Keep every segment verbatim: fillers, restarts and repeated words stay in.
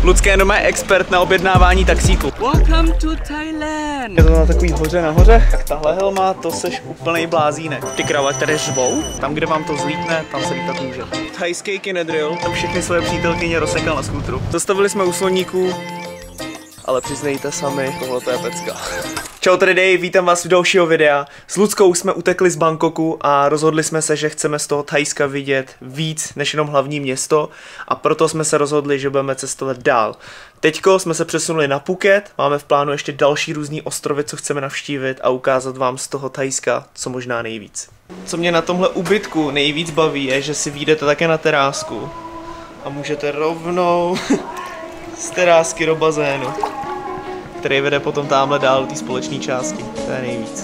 Lucka je doma expert na objednávání taxíku. Welcome to Thailand. Je to na takový hoře nahoře. Tak tahle helma, to seš úplnej blázínek. Ty krava, které řvou, tam, kde vám to zlítne, tam se lítat může. Thajský kinedrill, tam všechny svoje přítelkyně rozsekal na skútru. Zastavili jsme u sloníků, ale přiznejte sami, tohle to je pecka. Čau tady Dave, vítám vás v dalšího videa. S Luckou jsme utekli z Bangkoku a rozhodli jsme se, že chceme z toho Thajska vidět víc než jenom hlavní město a proto jsme se rozhodli, že budeme cestovat dál. Teďko jsme se přesunuli na Phuket, máme v plánu ještě další různý ostrovy, co chceme navštívit a ukázat vám z toho Thajska co možná nejvíc. Co mě na tomhle ubytku nejvíc baví je, že si vyjdete také na terásku a můžete rovnou z terásky do bazénu, který vede potom tamhle dál do té společné části. To je nejvíc.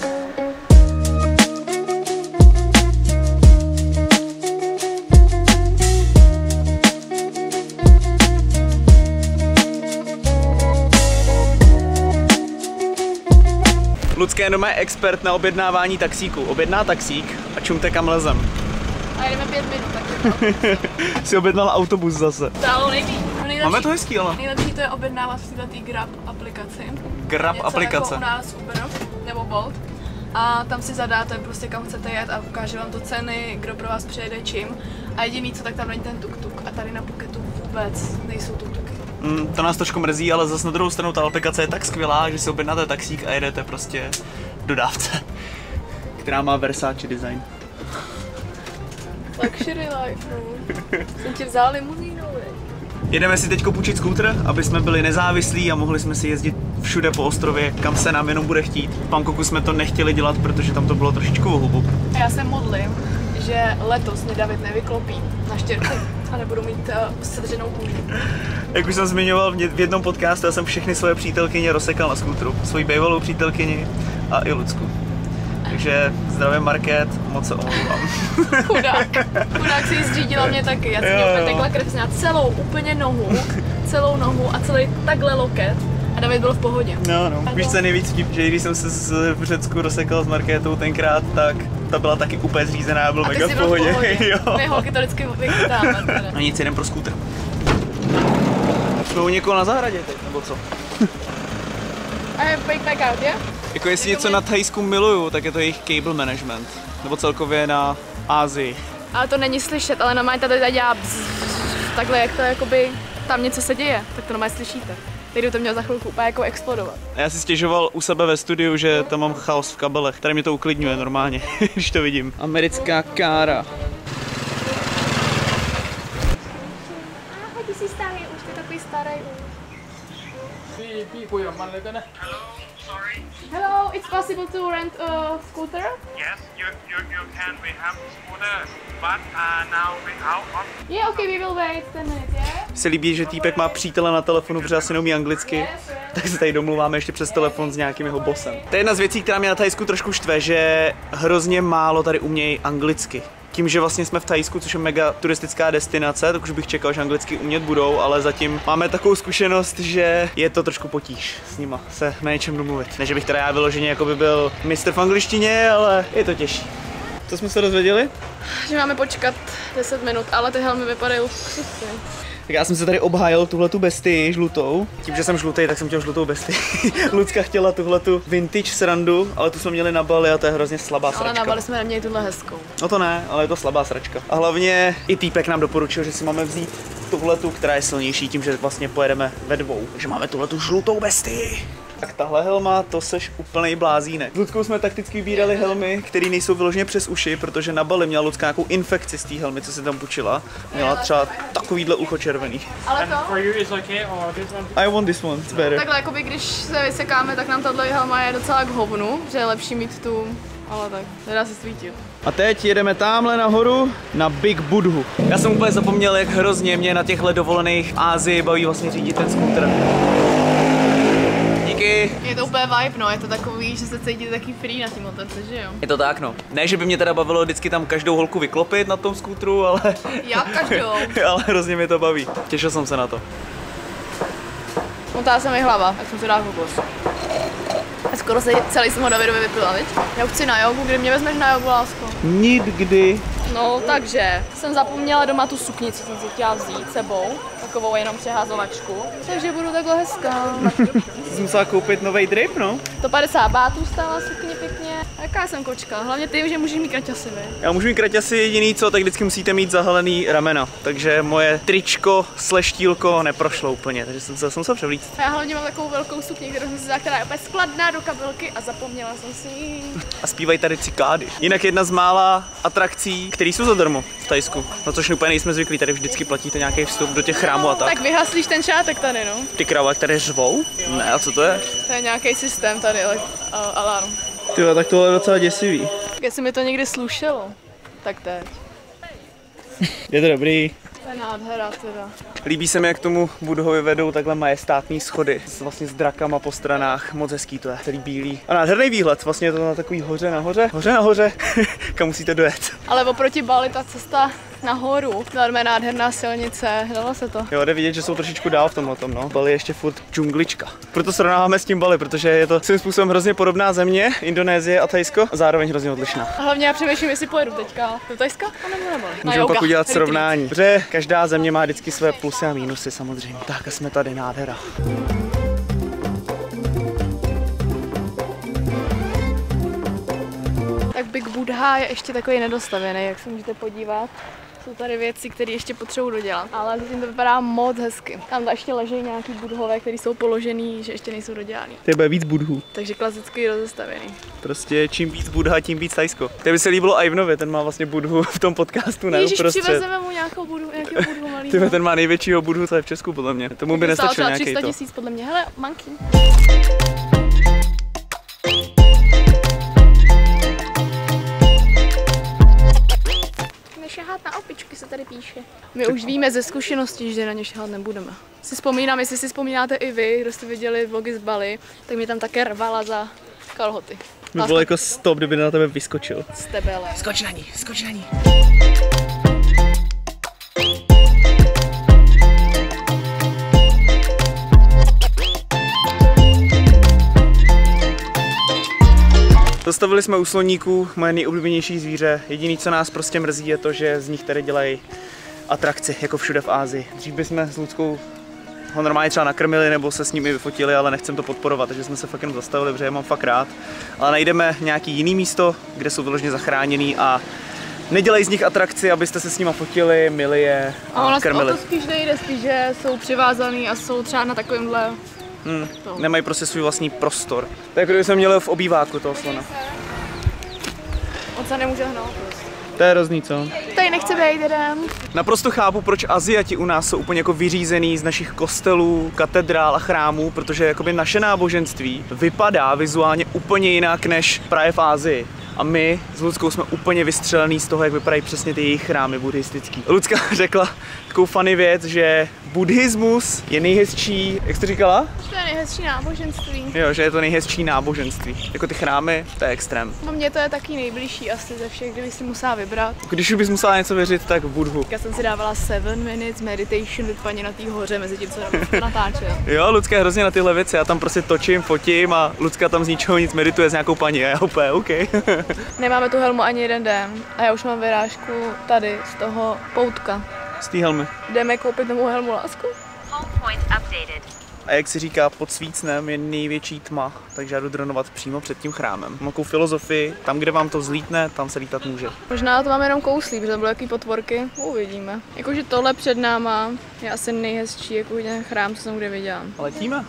Lucka je doma expert na objednávání taxíku. Objedná taxík a čumte kam lezem. A jedeme pět minut, tak si objednal autobus zase. Dálo nejvíc. Máme to hezký, ale. Nejlepší to je objednávat v této Grab aplikaci. Grab něco aplikace. Jako u nás Uber nebo Bolt. A tam si zadáte prostě kam chcete jet a ukáže vám to ceny, kdo pro vás přijede čím. A jediný co, tak tam není ten tuk-tuk. A tady na Phuketu vůbec nejsou tuk-tuky. Mm, to nás trošku mrzí, ale zase na druhou stranu ta aplikace je tak skvělá, že si objednáte taxík a jedete prostě v dodávce, která má Versace design. Luxury life, no. Jsem ti vzal limuzínou, Jedeme si teďko půjčit skútr, aby jsme byli nezávislí a mohli jsme si jezdit všude po ostrově, kam se nám jenom bude chtít. V Bangkoku jsme to nechtěli dělat, protože tam to bylo trošičku ohubu. A já se modlím, že letos mě David nevyklopí na štěrku a nebudu mít uh, sedřenou kůži. Jak už jsem zmiňoval v jednom podcastu, já jsem všechny svoje přítelkyně rozsekal na skútru. Svoji bývalou přítelkyni a i Lucku. Takže zdravím Market, moc se omlouvám. Chudák. Chudák si ji zřídila mě taky. Já jsem měla úplně tekla krev, měla celou úplně nohu, celou nohu a celý takhle loket. A David byl v pohodě. No, no. Víš, co je nejvíc vtip, že když jsem se z, v Řecku rozsekal s Markétou tenkrát, tak ta byla taky úplně zřízená a byl a mega v pohodě. v pohodě. Jo. My holky to vždycky vychytáme. No nic, jdem pro skútr. Jsou někoho na zahradě teď, nebo co? I have bike back out, yeah? Jako jestli něco na Thajsku miluju, tak je to jejich cable management. Nebo celkově na Asii. Ale to není slyšet, ale normálně tady tady dělá bzz, takhle, jak to jakoby tam něco se děje, tak to normálně slyšíte. Teď to mělo za chvilku úplně jako explodovat. A já si stěžoval u sebe ve studiu, že tam mám chaos v kabelech. Tady mě to uklidňuje normálně, když to vidím. Americká kára. Ahoj, ty jsi starý, už ty takový starý už. Hello, sorry. Hello, it's possible to rent a scooter? Yes, you you you can. We have scooter, but uh, now we out of. Yeah, okay, we will wait ten minutes, yeah? Se líbí, že týpek má přítele na telefonu, protože asi neumí anglicky, tak se tady domluváme ještě přes telefon s nějakým jeho bosem. To je jedna z věcí, která mě na Thajsku trošku štve, že hrozně málo tady umějí anglicky. Tím, že vlastně jsme v Thajsku, což je mega turistická destinace, tak už bych čekal, že anglicky umět budou, ale zatím máme takovou zkušenost, že je to trošku potíž s nima se na něčem domluvit. Ne, že bych teda já vyloženě jako by byl mistr v angličtině, ale je to těžší. Co jsme se dozvěděli? Že máme počkat deset minut, ale ty helmy vypadají luxusně. Tak já jsem se tady obhájil tuhletu bestii žlutou. Tím, že jsem žlutý, tak jsem chtěl žlutou bestii. Lucka chtěla tuhletu vintage srandu, ale tu jsme měli na Bali a to je hrozně slabá sračka. Ale na Bali jsme neměli tuhle hezkou. No to ne, ale je to slabá sračka. A hlavně i týpek nám doporučil, že si máme vzít tuhletu, která je silnější, tím, že vlastně pojedeme ve dvou. Takže máme tuhletu žlutou bestii. Tak tahle helma, to seš úplnej blázínek. S Luckou jsme takticky vybírali helmy, které nejsou vyloženě přes uši, protože na Bali měla Lucka nějakou infekci z té helmy, co si tam půjčila. Měla třeba takovýhle ucho červený. Ale to? For you is okay, or this one? I want this one, it's better. Takhle, jakoby, když se vysekáme, tak nám tahle helma je docela k hovnu, že je lepší mít tu, ale tak, nedá se svítit. A teď jedeme tamhle nahoru na Big Budhu. Já jsem úplně zapomněl, jak hrozně mě na těchto dovolených v Asii baví vlastně řídit ten skútr. Díky. Je to úplně vibe, no, je to takový, že se cítíte taky free na té motorce, že jo? Je to tak, no. Ne, že by mě teda bavilo vždycky tam každou holku vyklopit na tom skútru, ale... Já každou. Ale hrozně mě to baví. Těšil jsem se na to. Motá se mi hlava, tak jsem si dal fokus. Skoro se celý jsem ho Davidovi vypila, viď? Já chci na jogu, kdy mě vezmeš na jogu, lásko? Nikdy. No, takže jsem zapomněla doma tu sukni, co jsem si chtěla vzít sebou, takovou jenom přeházovačku, takže budu takhle hezká. Jsi musela koupit nový drip, no? sto padesát bátů stála sukně pěkně. Jaká jsem kočka, hlavně ty, že můžeš mít kraťasy, vy. Já můžu mít kraťasy, jediný co, tak vždycky musíte mít zahalený ramena, takže moje tričko sleštílko neprošlo úplně, takže jsem se, jsem se převlíct. Já hlavně mám takovou velkou sukni, kterou jsem si vzala, která je opět skladná do kabelky a zapomněla jsem si ji. A zpívají tady cikády. Jinak jedna z mála atrakcí, které jsou zadarmo v Thajsku. No což úplně nejsme zvyklí, tady vždycky platíte nějaký vstup do těch chrámů a tak. Tak vyhaslíš ten šátek tady, no. Ty krava, které řvou? Ne, a co to je? To je nějaký systém tady, ale uh, alarm. Tyjo, tak tohle je docela děsivý. Jestli mi to někdy slušelo, tak teď. Je to dobrý. To je nádhera teda. Líbí se mi, jak tomu Buddhovi vedou takhle majestátní schody s, vlastně s drakama po stranách. Moc hezký to je, celý bílý. A nádherný výhled, vlastně je to na takový hoře nahoře, hoře nahoře, kam musíte dojet. Ale oproti Bali ta cesta nahoru, byla nádherná silnice, dalo se to. Jo, jde vidět, že jsou trošičku dál v tomhletom, no. Bali je ještě furt džunglička. Proto srovnáváme s tím Bali, protože je to svým způsobem hrozně podobná země, Indonésie a Thajsko, a zároveň hrozně odlišná. A hlavně já přemýšlím, jestli pojedu teďka do Thajska, anebo na Bali. Můžeme pak udělat srovnání, protože každá země má vždycky své plusy a mínusy samozřejmě. Tak a jsme tady, nádhera. Tak Big Buddha je ještě takový nedostavěný, jak se můžete podívat. Jsou tady věci, které ještě potřebuji dodělat, ale zatím to vypadá moc hezky. Tam ještě leží nějaký budhové, které jsou položený, že ještě nejsou dodělaný. To bude víc Budhů. Takže klasicky rozestavěný. Prostě čím víc Buddha, tím víc Thajsko. To by se líbilo Ivanovi, ten má vlastně Budhu v tom podcastu, ne? Ježiš, Uprostřed. přivezeme mu nějakou Budhu, nějakého Budhu malýho. Tyhle, ten má největšího Budhu, co je v Česku podle mě. Tomu by nestačil nějaký tři sta to. tisíc podle mě. Hele, monkey. Nešahat na opičky se tady píše. My už víme ze zkušeností, že na ně šahat nebudeme. Si vzpomínám, jestli si vzpomínáte i vy, kdo jste viděli vlogy z Bali, tak mě tam také rvala za kalhoty. By bylo jako stop, kdyby na tebe vyskočil. Z tebele. Skoč na ní, skoč na ní. Zastavili jsme u sloníků, moje nejoblíbenější zvíře. Jediné, co nás prostě mrzí, je to, že z nich tady dělají atrakci, jako všude v Ázii. Dřív bychom s Ludskou ho normálně třeba nakrmili nebo se s nimi vyfotili, ale nechcem to podporovat, takže jsme se fakt jenom zastavili, protože je mám fakt rád. Ale najdeme nějaký jiný místo, kde jsou vyloženě zachráněný a nedělají z nich atrakci, abyste se s nimi fotili, mili je a, a ono krmili. O to spíš nejde, spíš, že jsou přivázaný a jsou třeba na takovémhle. Hmm, nemají prostě svůj vlastní prostor. Tak kdyby jsme měli v obýváku toho slona. On se nemůže hnout prostě. To je hrozný, co? Tady nechce být jeden. Naprosto chápu, proč Aziati u nás jsou úplně jako vyřízený z našich kostelů, katedrál a chrámů, protože jakoby naše náboženství vypadá vizuálně úplně jinak než právě v Asii. A my s Ludskou jsme úplně vystřelený z toho, jak vypadají přesně ty jejich chrámy buddhistický. Lucka řekla takovou funny věc, že buddhismus je nejhezčí, jak jsi to říkala? To je nejhezčí náboženství. Jo, že je to nejhezčí náboženství. Jako ty chrámy, to je extrém. No mně to je taky nejbližší asi ze všech, kdyby si musela vybrat. Když už bys musela něco věřit, tak v Buddhu. Já jsem si dávala seven minutes meditation with paní na té hoře, mezi tím, co natáčela. Jo, Lucka je hrozně na tyhle věci, já tam prostě točím, fotím a Lucka tam z ničeho nic medituje s nějakou paní a já úplně OK. Nemáme tu helmu ani jeden den a já už mám vyrážku tady z toho poutka. Z té helmy. Jdeme koupit novou helmu, lásku? A jak si říká, pod svícnem je největší tma, takže já jdu dronovat přímo před tím chrámem. Mám takovou filozofii, tam, kde vám to vzlítne, tam se lítat může. Možná to máme jenom kouslí, protože to byly jaký potvorky, uvidíme. Jakože tohle před náma je asi nejhezčí, jako ten chrám, co jsem kde viděla. A letíme.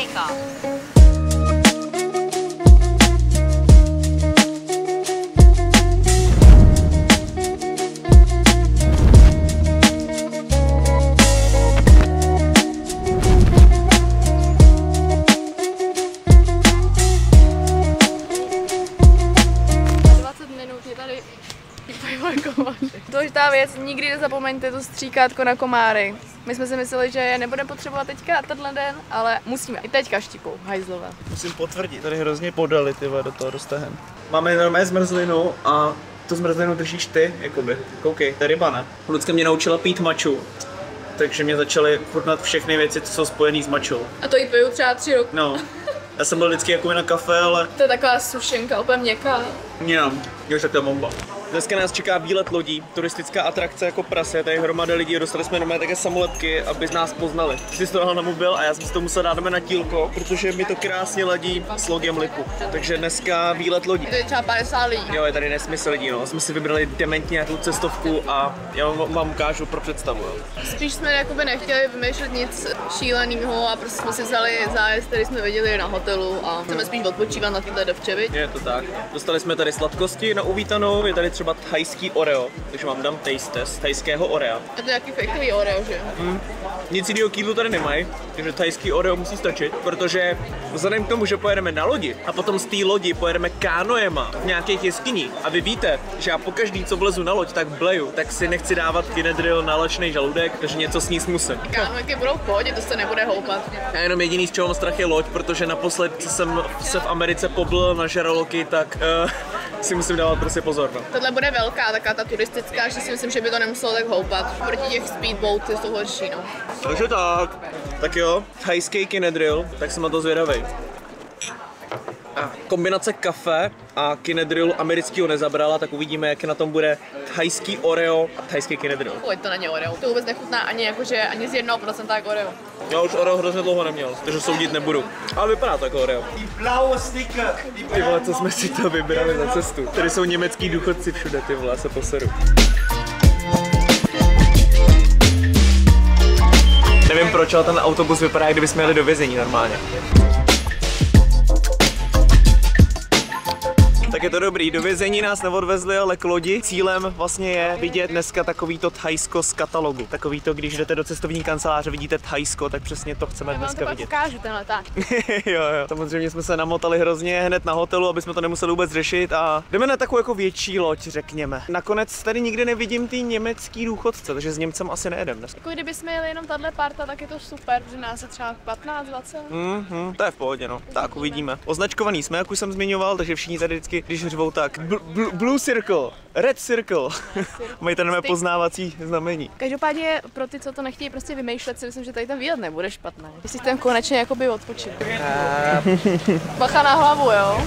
Důležitá věc, nikdy nezapomeňte to stříkátko na komáry. My jsme si mysleli, že je nebudeme potřebovat teďka tenhle den, ale musíme. I teďka štípou, hajzlové. Musím potvrdit, tady hrozně podali tyhle do toho roztahem. Máme normálně zmrzlinu a tu zmrzlinu držíš ty, jakoby. Koukej, to je ryba, ne? Lucka mě naučila pít maču, takže mě začaly chutnat všechny věci, co jsou spojené s mačou. A to jí piju třeba tři roky. No, já jsem byl vždycky jako na kafe, ale... To je taková sušenka, úplně měkká. Mňam, už taková bomba. Dneska nás čeká výlet lodí, turistická atrakce jako prase, tady hromada lidí, dostali jsme normálně také samolepky, aby nás poznali. Ty jsi to dal na mobil a já jsem si to musel dát na tílko, protože mi to krásně ladí s logem Lipu. Takže dneska výlet lodí. To je třeba padesát lidí. Jo, je tady nesmysl lidí, no. Jsme si vybrali dementně nějakou cestovku a já vám, vám ukážu pro představu. Jo. Spíš jsme jakoby nechtěli vymýšlet nic šíleného a prostě jsme si vzali zájezd, který jsme viděli na hotelu a chceme spíš odpočívat na této dovčevi. Je to tak. Dostali jsme tady sladkosti na uvítanou, je tady třeba thajský Oreo, takže vám dám taste test thajského Orea. A to je jaký fakeový Oreo, že? Hmm. Nic jiného k jídlu tady nemají, takže thajský Oreo musí stačit, protože vzhledem k tomu, že pojedeme na lodi a potom z té lodi pojedeme kánoema v nějakých jeskyních a vy víte, že já pokaždý, co vlezu na loď, tak bleju, tak si nechci dávat Kinedril na lačnej žaludek, takže něco sníst musím. Kánojky budou v pohodě, to se nebude houpat. Já jenom jediný, z čeho mám strach, je loď, protože naposled jsem se v Americe poblil na žraloky, tak uh, si musím dávat prostě pozor. No. Tohle bude velká, taká ta turistická, že si myslím, že by to nemuselo tak houpat. Proti těch speedboaty jsou horší, no. Takže tak. Tak jo, thajský Kinedril, tak jsem na to zvědavej. A kombinace kafe a Kinedrilu amerického nezabrala, tak uvidíme, jak na tom bude thajský Oreo a thajský Kinedril. Pojď, to není Oreo. To vůbec nechutná ani jakože ani z jednoho procenta jako Oreo. Já už Oreo hrozně dlouho neměl, takže soudit nebudu. Ale vypadá to jako Oreo. Ty vole, co jsme si to vybrali za cestu. Tady jsou německý důchodci všude, ty vole, se poseru. Nevím proč, ale ten autobus vypadá, jak kdyby jsme jeli do vězení normálně. Tak je to dobrý, do vězení nás neodvezli, ale k lodi. Cílem vlastně je vidět dneska takovýto Thajsko z katalogu. Takovýto, když jdete do cestovní kanceláře, vidíte Thajsko, tak přesně to chceme Já dneska vám to vidět. ukážu, ten leták. jo, jo. Samozřejmě jsme se namotali hrozně hned na hotelu, aby jsme to nemuseli vůbec řešit a jdeme na takovou jako větší loď, řekněme. Nakonec tady nikdy nevidím ty německý důchodce, takže s Němcem asi nejedem dneska. Jako kdyby jsme jeli jenom tahle parta, tak je to super, protože nás je třeba patnáct dvacet. Mhm, to je v pohodě, no. Tak uvidíme. Označkovaný jsme, jak už jsem zmiňoval, takže všichni tady vždycky, když řvou, tak bl- bl- blue circle, red circle. Mají tady nové poznávací znamení. Každopádně pro ty, co to nechtějí prostě vymýšlet, si myslím, že tady ten výlet nebude špatný. Jestli chceme konečně jakoby odpočit. Bacha na hlavu, jo?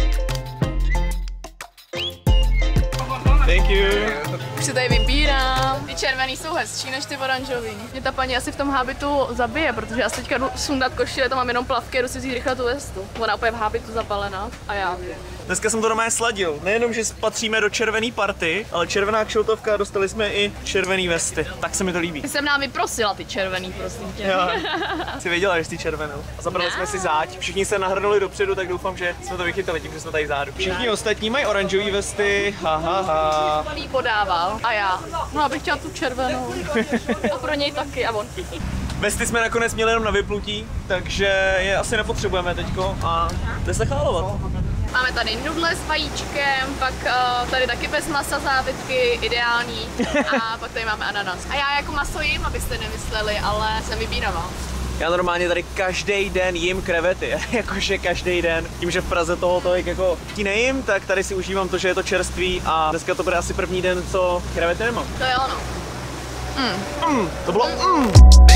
Thank you. Už se tady vybírám. Ty červený jsou hezčí než ty oranžový. Mě ta paní asi v tom hábitu zabije, protože já si teďka jdu sundat košile, tam mám jenom plavky a jdu si vzít rychle tu vestu. Ona úplně v hábitu zapalená a já. Dneska jsem to doma sladil. Nejenom, že patříme do červený party, ale červená kšiltovka, dostali jsme i červený vesty. Tak se mi to líbí. Ty jsem nám vyprosila ty červený, prosím tě. Jo. Jsi věděla, že jsi červenou. A zabrali jsme si záď. Všichni se nahrnuli dopředu, tak doufám, že jsme to vychytali tím, že jsme tady zádu. Všichni ostatní mají oranžové vesty. Ha, ha, ha. Jí podával a já. No, abych chtěla tu červenou. A pro něj taky a on. Vesty jsme nakonec měli jenom na vyplutí, takže je asi nepotřebujeme teďko a jde se chálovat. Máme tady nudle s vajíčkem, pak uh, tady taky bez masa závětky, ideální. A pak tady máme ananas. A já jako maso jím, abyste nemysleli, ale jsem vybíravá. Já normálně tady každý den jím krevety, jakože každý den. Tím, že v Praze toho tolik jako tí nejím, tak tady si užívám to, že je to čerství a dneska to bude asi první den, co krevety nemám. To je ono. Mm. Mm, to bylo mm.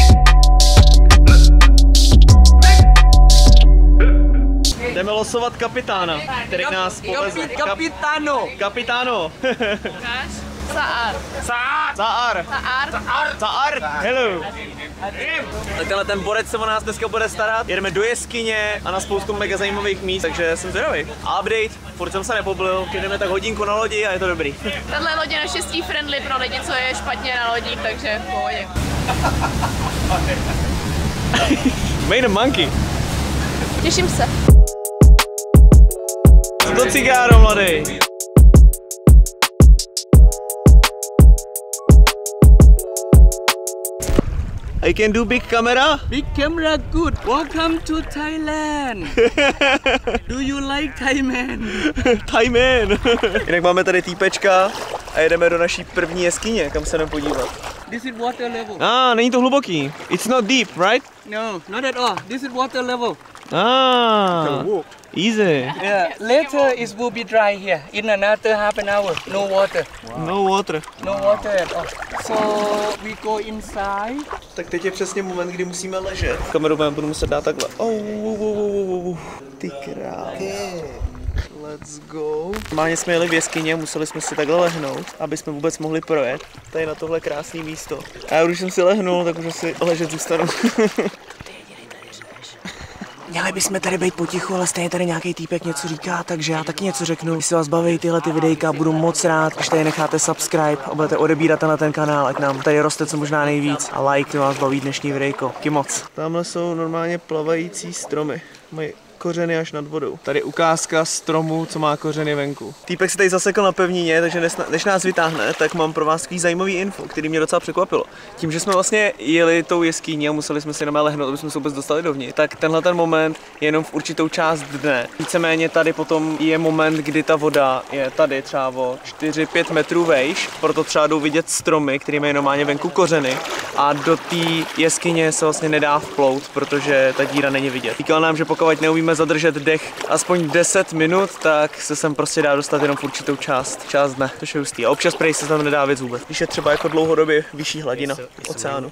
Jdeme losovat kapitána, který nás poveze. Kapitano! Kapitáno! Saar. Saar! Saar! Saar. Saar! Hello! Tak tenhle ten borec se o nás dneska bude starat. Jedeme do jeskyně a na spoustu mega zajímavých míst, takže jsem zvědavý. Update, furt jsem se nepoblil, jdeme tak hodinku na lodi a je to dobrý. Tahle loď je naštěstí friendly pro lidi, co je špatně na lodích, takže v pohodě. Made a monkey. Těším se. To cigáro, mladý. I can do big camera. Big camera, good. Welcome to Thailand. Do you like Thai man? Thai man. Jinak máme tady týpečka a jedeme do naší první jeskyně, kam se jdeme podívat. This is water level. Ah, není to hluboký. It's not deep, right? No, not at all. This is water level. Ah, easy. Yeah. Later it will be dry here. In another half an hour, no water. No water. No water at all. So we go inside. Tak teď je přesně moment, kdy musíme ležet. Kameru budu muset dát takhle. Oh, oh, oh, oh, oh. Ty král. Let's go. Normálně jsme jeli v jeskyni a museli jsme si takhle lehnout, aby jsme vůbec mohli projet. Tady na tohle krásné místo. A já už jsem si lehnul, tak už si ležet zůstanu. Měli bychom tady být potichu, ale stejně tady nějaký týpek něco říká, takže já taky něco řeknu. Když se vás baví tyhle ty videjka, budu moc rád, když tady necháte subscribe a budete odebírat na ten kanál, ať nám tady roste co možná nejvíc. A like, to vás baví dnešní videjko. Taky moc. Tamhle jsou normálně plavající stromy. Mají kořeny až nad vodou. Tady ukázka stromu, co má kořeny venku. Týpek se tady zasekl na pevnině, takže než nás vytáhne, tak mám pro vás takový zajímavý info, který mě docela překvapilo. Tím, že jsme vlastně jeli tou jeskyní a museli jsme si jenom lehnout, aby jsme se vůbec dostali dovnitř, tak tenhle ten moment je jenom v určitou část dne. Víceméně tady potom je moment, kdy ta voda je tady třeba o čtyři pět metrů vejš, proto třeba jdou vidět stromy, který mají normálně venku kořeny a do té jeskyně se vlastně nedá vplout, protože ta díra není vidět. Říkal nám, že pokud neumíme zadržet dech aspoň deset minut, tak se sem prostě dá dostat jenom v určitou část, část dne, to je hustý. A občas prej se tam nedá věc vůbec, když je třeba jako dlouhodobě vyšší hladina oceánu.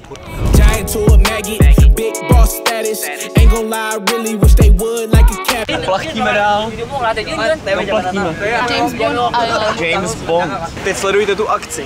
Plachtíme dál. Plachtíme. James Bond Island. James Bond. Teď sledujte tu akci.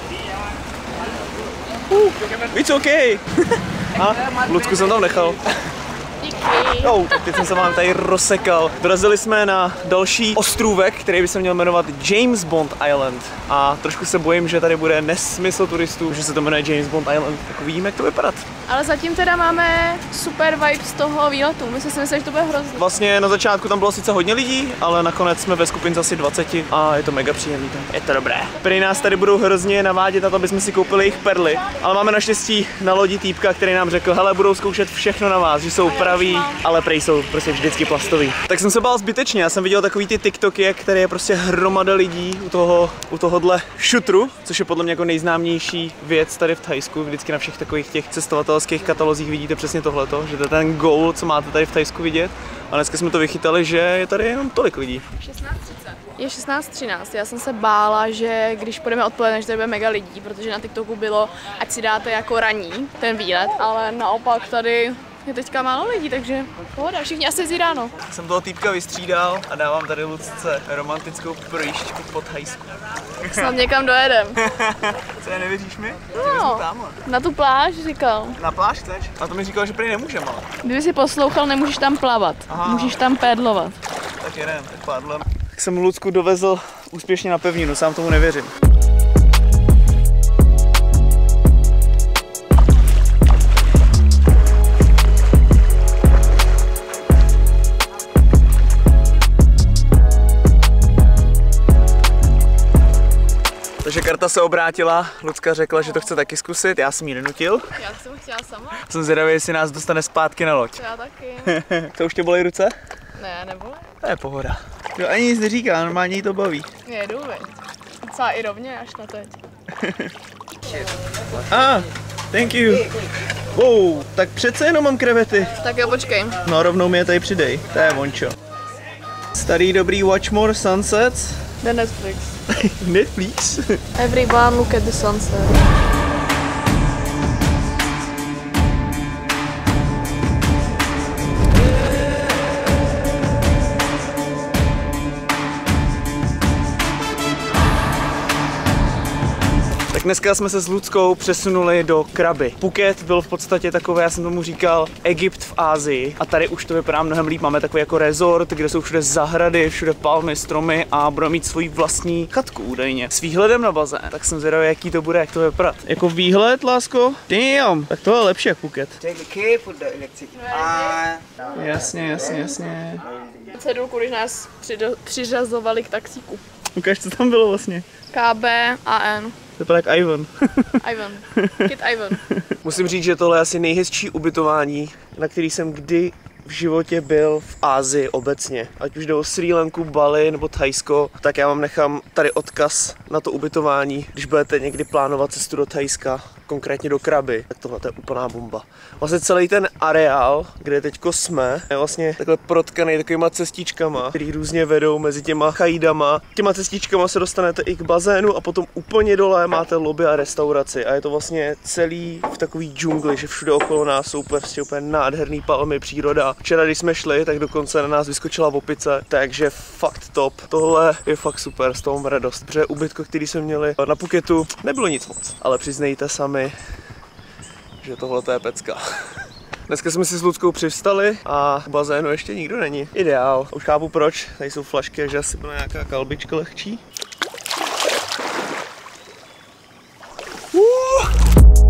Uh, it's okay. A Lucku jsem tam nechal. Oh, teď jsem se vám tady rozsekal. Dorazili jsme na další ostrůvek, který by se měl jmenovat James Bond Island. A trošku se bojím, že tady bude nesmysl turistů, že se to jmenuje James Bond Island. Tak uvidíme, jak to vypadá. Ale zatím teda máme super vibe z toho výletu. My jsme si mysleli, že to bude hrozný. Vlastně na začátku tam bylo sice hodně lidí, ale nakonec jsme ve skupince asi dvacet a je to mega příjemný. Je to dobré. Prý nás tady budou hrozně navádět na to, aby jsme si koupili jejich perly. Ale máme naštěstí na lodi týpka, který nám řekl, hele, budou zkoušet všechno na vás, že jsou praví, ale prej jsou prostě vždycky plastový. Tak jsem se bál zbytečně, já jsem viděl takový ty TikToky, které je prostě hromada lidí u toho, u tohohle šutru, což je podle mě jako nejznámější věc tady v Thajsku. Vždycky na všech takových těch cestovatelských katalozích vidíte přesně tohleto, že to je ten goal, co máte tady v Thajsku vidět. A dneska jsme to vychytali, že je tady jenom tolik lidí. šestnáct třicet. Je šestnáct třináct. Já jsem se bála, že když půjdeme odpoledne, že tady bude mega lidí, protože na TikToku bylo, ať si dáte jako raní ten výlet, ale naopak tady je teďka málo lidí, takže pohoda, všichni asi jezdí ráno. Jsem toho týpka vystřídal a dávám tady Lucce romantickou projížďku po Thajsku. Snad někam dojedem. Co, nevěříš mi? No, na tu pláž říkal. Na pláž chceš? A to mi říkal, že prý nemůžem, ale. Kdyby si poslouchal, nemůžeš tam plavat. Aha. Můžeš tam pédlovat. Tak jedem, tak pádlem. Tak jsem Lucku dovezl úspěšně na pevninu, sám tomu nevěřím. Takže karta se obrátila, Lucka řekla, že to chce taky zkusit, já jsem ji nenutil. Já jsem chtěla sama. Jsem zvědavý, jestli nás dostane zpátky na loď. Já taky. To už tě bolej ruce? Ne, nebolej. To je pohoda. Jo, ani nic neříká, normálně jí to baví. Jedu, veď. Docela i rovně až na teď. Ah, thank you. Wow, tak přece jenom mám krevety. Tak jo, počkej. No, rovnou mi je tady přidej, to je vončo. Starý dobrý Watch More Sunsets. The Netflix. Netflix? Everyone look at the sunset. Dneska jsme se s Luckou přesunuli do Krabi. Phuket byl v podstatě takový, já jsem tomu říkal, Egypt v Asii. A tady už to vypadá mnohem líp. Máme takový jako resort, kde jsou všude zahrady, všude palmy, stromy a budeme mít svoji vlastní chatku údajně. S výhledem na bazén. Tak jsem zvědavý, jaký to bude, jak to vypadá. Jako výhled, lásko? Damn, tak to je lepší jak Phuket. Jasně, jasně, jasně. Cedulku, když nás přiřazovali k taxíku. Ukáž, co tam bylo vlastně. K B A N. To vypadá jak Ivan. Ivan. Kid Ivan. Musím říct, že tohle je asi nejhezčí ubytování, na který jsem kdy v životě byl v Asii obecně. Ať už jde o Srí Lanku, Bali nebo Thajsko, tak já vám nechám tady odkaz na to ubytování, když budete někdy plánovat cestu do Thajska. konkrétně do Krabi, tak tohle je úplná bomba. Vlastně celý ten areál, kde teďko jsme, je vlastně takhle protkaný takovýma cestičkama, který různě vedou mezi těma chajdama. Těma cestičkama se dostanete i k bazénu a potom úplně dole máte lobby a restauraci a je to vlastně celý v takový džungli, že všude okolo nás jsou prostě úplně nádherný palmy, příroda. Včera, když jsme šli, tak dokonce na nás vyskočila opice, takže fakt top. Tohle je fakt super, z toho mám radost. Protože ubytko, který jsme měli na Phuketu, nebylo nic moc, ale přiznejte sami, že tohle to je pecka. Dneska jsme si s Luckou přivstali a v bazénu ještě nikdo není. Ideál. Už chápu proč, tady jsou flašky, že asi byla nějaká kalbička lehčí. Uh!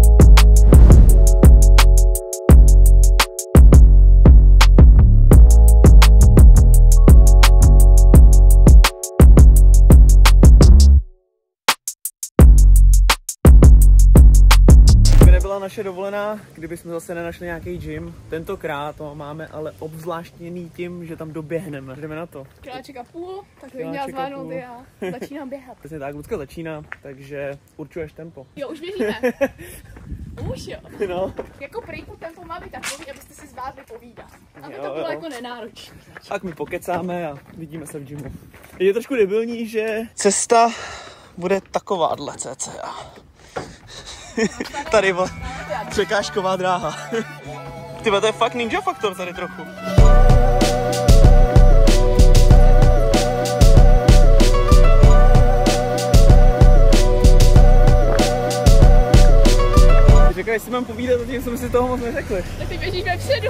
Byla naše dovolená, kdybychom zase nenašli nějaký gym. Tentokrát to máme ale obzvláštněný tím, že tam doběhneme. Jdeme na to. Kiláček a půl, tak to měla zvládnout já. Začínám běhat. Přesně tak, Lucka začíná, takže určuješ tempo. Jo, už běžíme. Už jo. No. Jako prý to tempo má být takový, abyste si zvládli povídat. Aby Jo, to bylo jo. jako nenáročné. Tak my pokecáme a vidíme se v gymu. Je trošku debilní, že cesta bude takováhle cca. Tady byla překážková dráha. Tyba, to je fakt Ninja Faktor tady trochu. Říkaj, jestli mám povídat, zatím jsme si toho moc neřekli. Tak ty běžíš vepředu.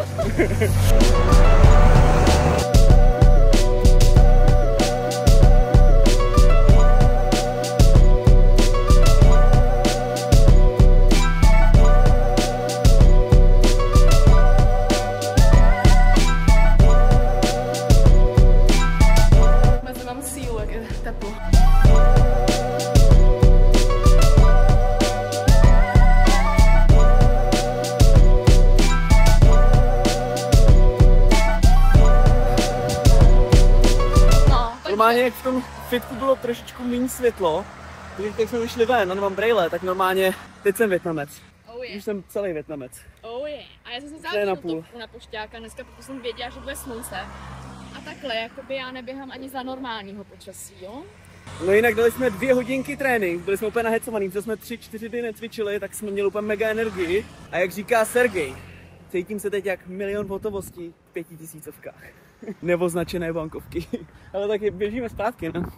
Normálně, jak v tom fitku bylo trošičku méně světlo, takže teď jsme vyšli ven, no mám brejle, tak normálně teď jsem Vietnamec. Oh yeah. Už jsem celý Vietnamec. Oh yeah. A já jsem se To je na vzala půl. na pošťáka dneska, protože jsem věděla, že bude slunce. A takhle, jakoby já neběhám ani za normálního počasí, jo? No jinak dali jsme dvě hodinky trénink, byli jsme úplně nahecovaný, protože jsme tři, čtyři dny necvičili, tak jsme měli úplně mega energii. A jak říká Sergej, cítím se teď jak milion hotovostí v pětitisícovkách. Neoznačené bankovky. Ale tak běžíme zpátky, ne?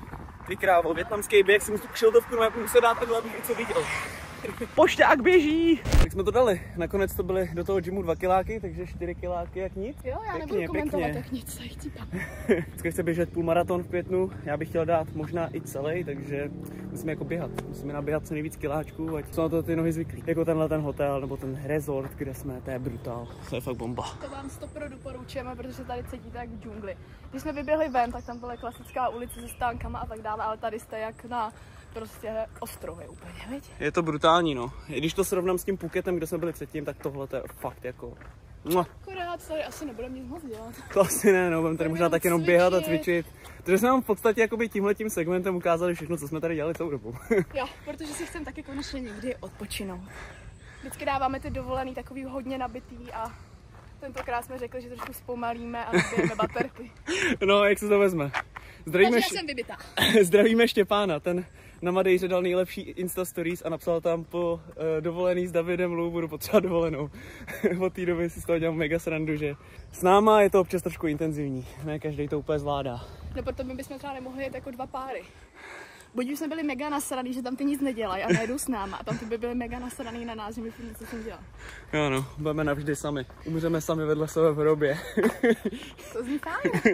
Ty krávo, vietnamský běh, si musím kšiltovku, no já musím dát takhle, abych něco viděl. Pošťák běží! Tak jsme to dali. Nakonec to byly do toho gymu dva kiláky, takže čtyři kiláky jak nic. Jo, já pěkně, nebudu komentovat pěkně. jak nic, jak chcípám. Dneska chce běžet půlmaraton v květnu, já bych chtěl dát možná i celý, takže musíme jako běhat. Musíme naběhat co nejvíc kiláčků, ať jsou na to ty nohy zvyklí. Jako tenhle ten hotel nebo ten resort, kde jsme, to je brutál. To je fakt bomba. To vám stopro doporučujeme, protože tady cítíte jak v džungli. Když jsme vyběhli ven, tak tam byla klasická ulice se stánkama a tak dále, ale tady jste jak na prostě ostrově úplně, viď? Je to brutální, no. I když to srovnám s tím Phuketem, kde jsme byli předtím, tak tohle to je fakt jako... Mua. Akorát tady asi nebudeme nic moc dělat. To asi ne, no, budeme tady možná tak jenom běhat a cvičit. Takže jsme vám v podstatě jakoby tímhletím segmentem ukázali všechno, co jsme tady dělali celou dobu. Jo, protože si chcem taky konečně někdy odpočinout. Vždycky dáváme ty dovolený takový hodně nabitý a tentokrát jsme řekli, že trošku zpomalíme a nabijeme baterky. No, jak se to vezme. Zdravíme, Takže já jsem vybitá. Zdravíme Štěpána, ten na Madejře dal nejlepší Insta Stories a napsal tam po uh, dovolený s Davidem Lou, budu potřebovat dovolenou. Od té doby si z toho dělám mega srandu, že s náma je to občas trošku intenzivní, ne každý to úplně zvládá. No proto my bychom třeba nemohli jet jako dva páry. Buď už jsme byli mega nasraný, že tam ty nic nedělají a nejedou s náma a tam ty by byli mega nasraný na nás, že my furt něco jsem dělal. Jo no, budeme navždy sami. Umřeme sami vedle sebe v hrobě. To zní fajn.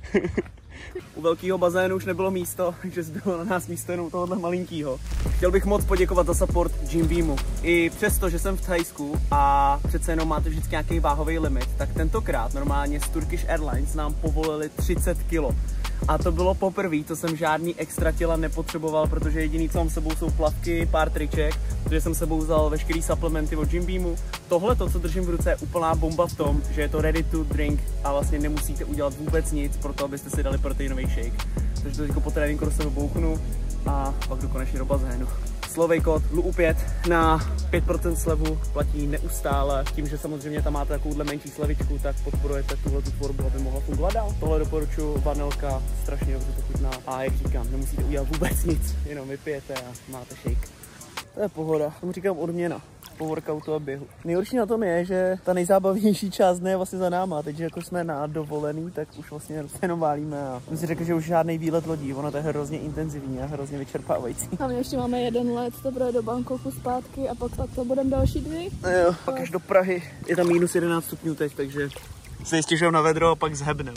U velkého bazénu už nebylo místo, takže zbylo na nás místo jenom tohohle malinkýho. Chtěl bych moc poděkovat za support Gym Beamu. I přesto, že jsem v Thajsku a přece jenom máte vždycky nějaký váhový limit, tak tentokrát normálně z Turkish Airlines nám povolili třicet kilo. A to bylo poprvé, co jsem žádný extra těla nepotřeboval, protože jediný, co mám s sebou, jsou plavky, pár triček, protože jsem s sebou vzal veškerý supplementy od Gym Beamu. Tohle, to, co držím v ruce, je úplná bomba v tom, že je to ready to drink a vlastně nemusíte udělat vůbec nic pro to, abyste si dali proteinový shake. Takže to jako po tréninku do sebe bouchnu a pak jdu konečně do bazénu. Slovej kód L U pět na pět procent slevu platí neustále. Tím, že samozřejmě tam máte takovouhle menší slevičku, tak podporujete tuhle tu tvorbu, aby mohla fungovat dál. Tohle doporučuji, vanilka, strašně dobře to chutná. A jak říkám, nemusíte udělat vůbec nic, jenom vypijete a máte shake. To je pohoda, tomu říkám odměna po workoutu a běhu. Nejhorší na tom je, že ta nejzábavnější část dne je vlastně za náma. Teď, jako jsme na dovolený, tak už vlastně jenom válíme a jsem si řekl, že už žádný výlet lodí, ono to je hrozně intenzivní a hrozně vyčerpávající. A my ještě máme jeden let, to bude do Bangkoku zpátky a pak, pak to budeme další dny. No jo, pak až do Prahy. Je tam minus jedenáct stupňů teď, takže se stěžujeme na vedro a pak zhebneme.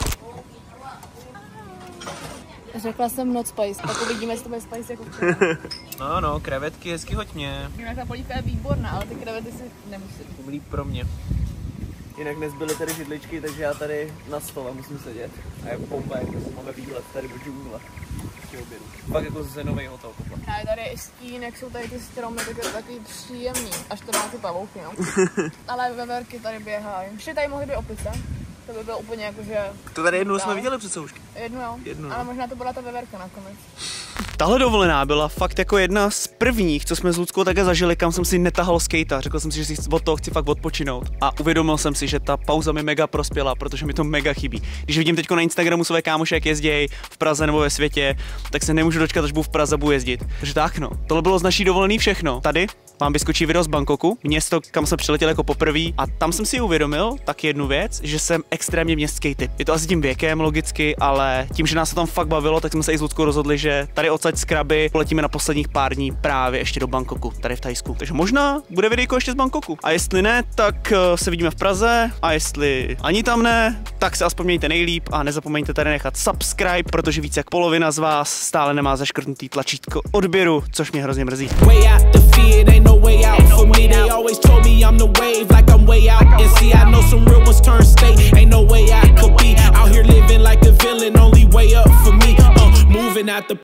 Řekla jsem not spice, tak uvidíme, jestli to bude spice jako včera. No, no, krevetky hezky hoď mě. Jinak ta polívka je výborná, ale ty krevety si nemusím. Líp pro mě. Jinak nezbyly tady židličky, takže já tady na stole musím sedět. A je bomba, jak máme výlet tady do džungle. Pak jako zenovej hotel. A tady je i stín, jak jsou tady ty stromy, tak je to takový příjemný. Až to má ty pavouky, no. Ale veverky tady běhají. Ještě tady mohly být opice. To by bylo úplně jakože... To tady jednou jsme viděli přece už. Jednu jo, jednu, ale možná to byla ta veverka nakonec. Tahle dovolená byla fakt jako jedna z prvních, co jsme s Luckou také zažili, kam jsem si netahal skejta. Řekl jsem si, že si od toho chci fakt odpočinout. A uvědomil jsem si, že ta pauza mi mega prospěla, protože mi to mega chybí. Když vidím teď na Instagramu své kámoše, jak jezdí v Praze nebo ve světě, tak se nemůžu dočkat, až budu v Praze budu jezdit. Takže tak no, tohle bylo z naší dovolený všechno. Tady vám vyskočí video z Bangkoku, město, kam jsem přiletěl jako poprvé, a tam jsem si uvědomil tak jednu věc, že jsem extrémně městský typ. Je to asi tím věkem logicky, ale tím, že nás to tam fakt bavilo, tak jsme se i s Luckou rozhodli, že tady odsaď z Krabi poletíme na posledních pár dní právě ještě do Bangkoku, tady v Thajsku. Takže možná bude videjko ještě z Bangkoku. A jestli ne, tak se vidíme v Praze, a jestli ani tam ne, tak se aspoň mějte nejlíp a nezapomeňte tady nechat subscribe, protože víc jak polovina z vás stále nemá zaškrtnutý tlačítko odběru, což mě hrozně mrzí. No way out for me. They always told me I'm the wave, like I'm way out. And see, I know some real ones turn state. Ain't no way I could be out here living like a villain. Only way up for me. Uh, moving out the